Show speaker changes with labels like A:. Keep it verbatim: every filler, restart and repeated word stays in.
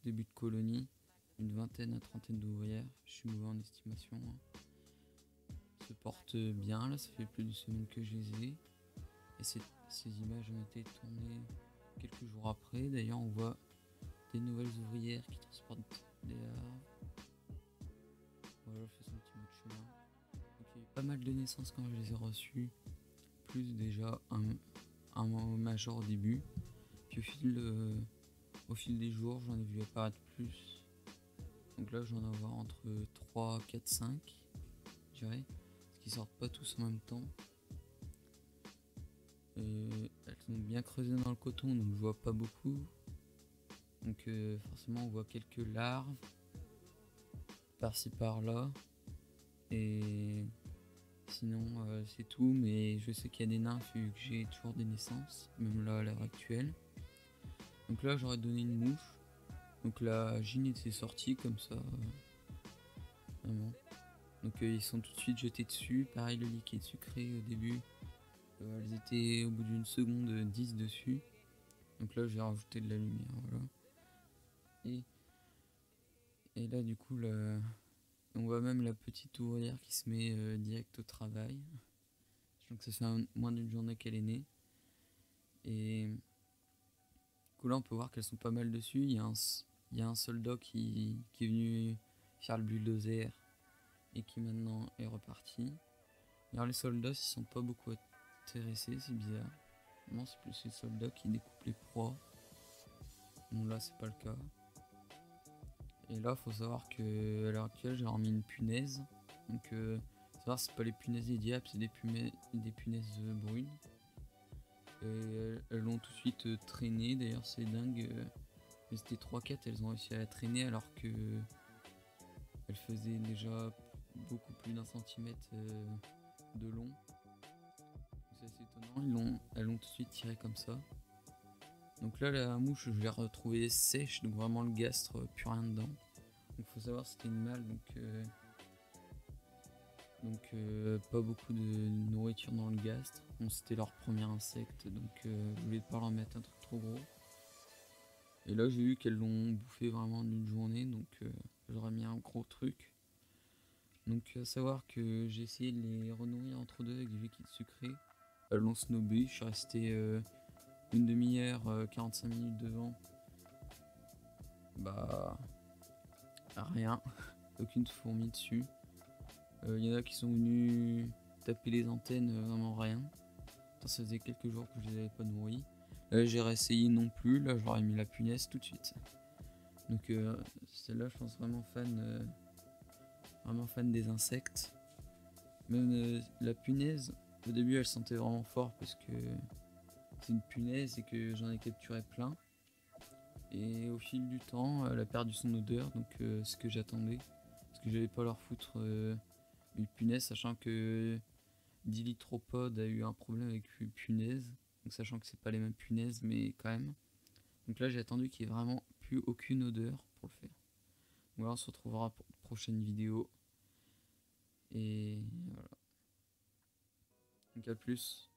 A: début de colonie, une vingtaine à trentaine d'ouvrières, je suis mauvais en estimation. Hein. Se portent bien, là ça fait plus d'une semaine que je les ai. Et ces, ces images ont été tournées quelques jours après. D'ailleurs on voit des nouvelles ouvrières qui transportent des arbres. Voilà, je fais son petit bout de chemin. Donc il y a eu pas mal de naissances quand je les ai reçues. Plus déjà un, un major au début. Puis au fil, euh, au fil des jours j'en ai vu apparaître plus. Donc là je vais en avoir entre trois, quatre, cinq, je dirais. Parce qu'ils sortent pas tous en même temps. Et elles sont bien creusées dans le coton, donc je vois pas beaucoup. Donc euh, forcément on voit quelques larves par-ci par-là. Et sinon euh, c'est tout, mais je sais qu'il y a des nymphes vu que j'ai toujours des naissances, même là à l'heure actuelle. Donc là j'aurais donné une mouche. Donc la gyne était sortie comme ça. Euh, vraiment. Donc euh, ils sont tout de suite jetés dessus. Pareil, le liquide sucré au début. Euh, elles étaient au bout d'une seconde dix dessus. Donc là j'ai rajouté de la lumière. Voilà. Et, et là du coup là, on voit même la petite ouvrière qui se met euh, direct au travail. Donc ça fait un, moins d'une journée qu'elle est née. Et du coup là on peut voir qu'elles sont pas mal dessus. Il y a un, il y a un soldat qui, qui est venu faire le bulldozer et qui maintenant est reparti. Alors les soldats ils sont pas beaucoup intéressés, c'est bizarre. Non, c'est plus les soldats qui découpent les proies. Bon là c'est pas le cas. Et là faut savoir que à l'heure actuelle j'ai remis une punaise. Donc euh, savoir c'est pas les punaises des diables, c'est des, des punaises brunes. Et elles l'ont tout de suite euh, traîné, d'ailleurs c'est dingue. Euh, mais c'était trois quatre, elles ont réussi à la traîner alors que elle faisait déjà beaucoup plus d'un centimètre euh, de long. C'est assez étonnant, ils l'ont, elles l'ont tout de suite tiré comme ça. Donc là la mouche je l'ai retrouvée sèche, donc vraiment le gastre, plus rien dedans. Donc faut savoir c'était une mâle, donc euh, donc euh, pas beaucoup de nourriture dans le gastre. Bon, c'était leur premier insecte, donc euh, je voulais pas leur mettre un truc trop gros. Et là j'ai vu qu'elles l'ont bouffé vraiment en une journée, donc euh, j'aurais mis un gros truc. Donc à savoir que j'ai essayé de les renourrir entre deux avec du liquide sucré. Elles l'ont snobé, je suis resté euh, une demi-heure, euh, quarante-cinq minutes devant. Bah rien, aucune fourmi dessus. Il euh, y en a qui sont venus taper les antennes, euh, vraiment rien. Attends, ça faisait quelques jours que je les avais pas nourris. Là j'ai réessayé non plus, là j'aurais mis la punaise tout de suite. Donc euh, celle-là je pense vraiment fan, euh, vraiment fan des insectes. Même euh, la punaise, au début elle sentait vraiment fort parce que c'est une punaise et que j'en ai capturé plein. Et au fil du temps elle a perdu son odeur, donc euh, ce que j'attendais. Parce que j'allais pas leur foutre euh, une punaise, sachant que Dilitropode a eu un problème avec une punaise. Donc sachant que c'est pas les mêmes punaises, mais quand même. Donc là j'ai attendu qu'il n'y ait vraiment plus aucune odeur pour le faire. Voilà, on se retrouvera pour une prochaine vidéo. Et voilà. Donc à plus.